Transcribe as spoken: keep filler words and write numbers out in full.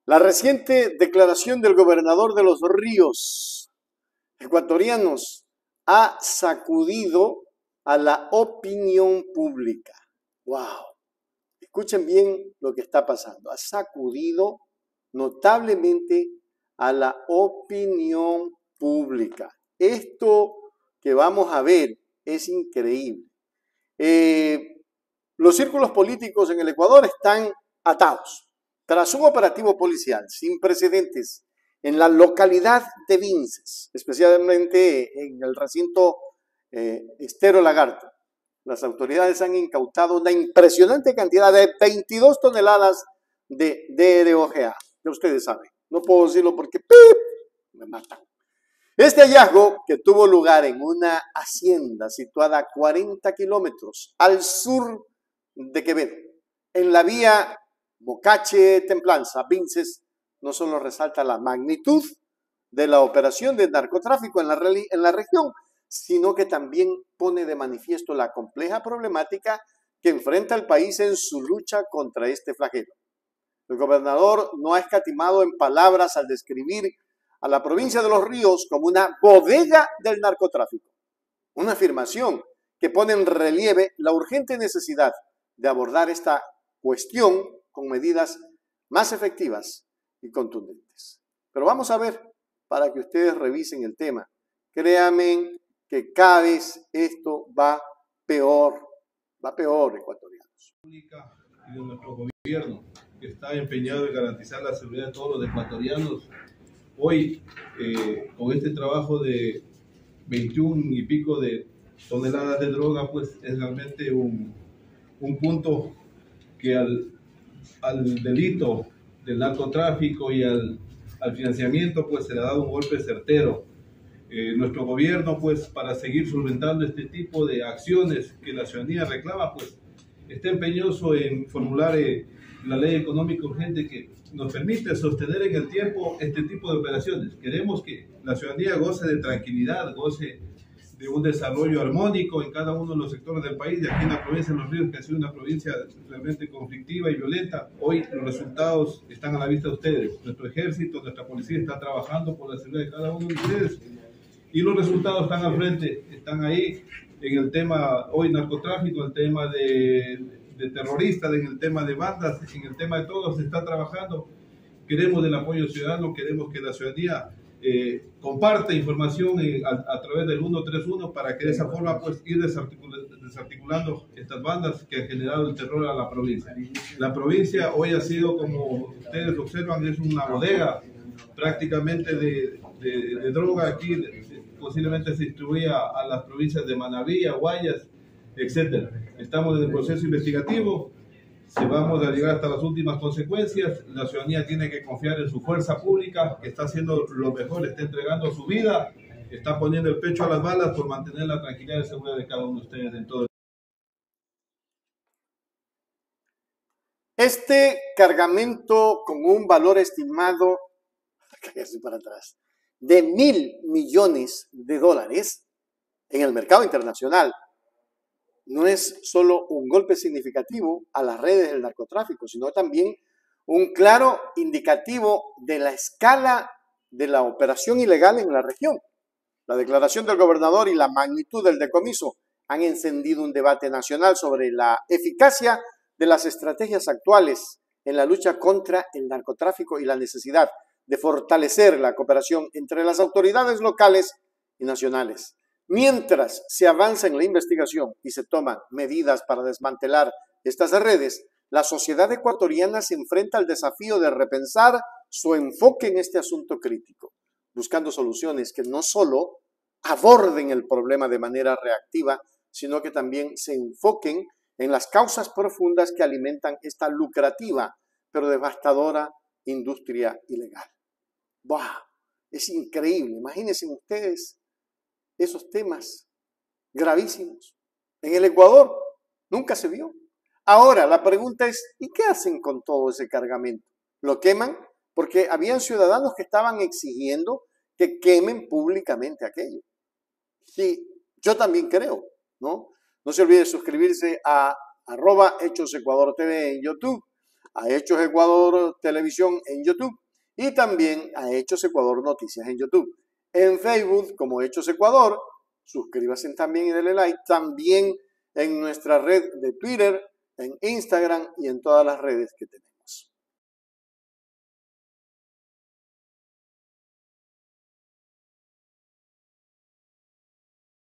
La reciente declaración del gobernador de los ríos ecuatorianos ha sacudido a la opinión pública. ¡Wow! Escuchen bien lo que está pasando. Ha sacudido notablemente a la opinión pública. Esto que vamos a ver es increíble. Eh, los círculos políticos en el Ecuador están atados. Tras un operativo policial sin precedentes en la localidad de Vinces, especialmente en el recinto eh, Estero Lagarto, las autoridades han incautado una impresionante cantidad de veintidós toneladas de D R O G A. Ya ustedes saben, no puedo decirlo porque ¡pip! Me matan. Este hallazgo, que tuvo lugar en una hacienda situada a cuarenta kilómetros al sur de Quevedo, en la vía Mocache-Templanza, Vinces, no solo resalta la magnitud de la operación de narcotráfico en la, en la región, sino que también pone de manifiesto la compleja problemática que enfrenta el país en su lucha contra este flagelo. El gobernador no ha escatimado en palabras al describir a la provincia de Los Ríos como una bodega del narcotráfico, una afirmación que pone en relieve la urgente necesidad de abordar esta cuestión con medidas más efectivas y contundentes. Pero vamos a ver, para que ustedes revisen el tema. Créanme que cada vez esto va peor, va peor, ecuatorianos. Y de nuestro gobierno, que está empeñado en garantizar la seguridad de todos los ecuatorianos. Hoy, eh, con este trabajo de veintiún y pico de toneladas de droga, pues es realmente un, un punto que al, al delito del narcotráfico y al, al financiamiento, pues se le ha dado un golpe certero. Eh, nuestro gobierno, pues para seguir solventando este tipo de acciones que la ciudadanía reclama, pues está empeñoso en formular eh, la ley económica urgente que nos permite sostener en el tiempo este tipo de operaciones. Queremos que la ciudadanía goce de tranquilidad, goce de un desarrollo armónico en cada uno de los sectores del país. De aquí en la provincia de Los Ríos, que ha sido una provincia realmente conflictiva y violenta, hoy los resultados están a la vista de ustedes. Nuestro ejército, nuestra policía está trabajando por la seguridad de cada uno de ustedes y los resultados están al frente, están ahí en el tema hoy narcotráfico, el tema de de terroristas, en el tema de bandas, en el tema de todo, se está trabajando. Queremos del apoyo ciudadano, queremos que la ciudadanía eh, comparte información eh, a, a través del ciento treinta y uno para que de esa forma pues ir desarticulando, desarticulando estas bandas que han generado el terror a la provincia. La provincia hoy ha sido, como ustedes observan, es una bodega prácticamente de, de, de droga aquí, de, de, posiblemente se distribuía a las provincias de Manabí, Guayas, etcétera. Estamos en el proceso investigativo, si vamos a llegar hasta las últimas consecuencias, la ciudadanía tiene que confiar en su fuerza pública, que está haciendo lo mejor, está entregando su vida, está poniendo el pecho a las balas por mantener la tranquilidad y seguridad de cada uno de ustedes en todo el... Este cargamento con un valor estimado para atrás, de mil millones de dólares en el mercado internacional no es solo un golpe significativo a las redes del narcotráfico, sino también un claro indicativo de la escala de la operación ilegal en la región. La declaración del gobernador y la magnitud del decomiso han encendido un debate nacional sobre la eficacia de las estrategias actuales en la lucha contra el narcotráfico y la necesidad de fortalecer la cooperación entre las autoridades locales y nacionales. Mientras se avanza en la investigación y se toman medidas para desmantelar estas redes, la sociedad ecuatoriana se enfrenta al desafío de repensar su enfoque en este asunto crítico, buscando soluciones que no solo aborden el problema de manera reactiva, sino que también se enfoquen en las causas profundas que alimentan esta lucrativa pero devastadora industria ilegal. ¡Wow! Es increíble. Imagínense ustedes esos temas gravísimos. En el Ecuador nunca se vio. Ahora la pregunta es, ¿y qué hacen con todo ese cargamento? ¿Lo queman? Porque habían ciudadanos que estaban exigiendo que quemen públicamente aquello. Sí, yo también creo, ¿no? No se olvide suscribirse a arroba Hechos Ecuador T V en YouTube, a Hechos Ecuador Televisión en YouTube y también a Hechos Ecuador Noticias en YouTube. En Facebook como Hechos Ecuador, suscríbase también y denle like. También en nuestra red de Twitter, en Instagram y en todas las redes que tenemos.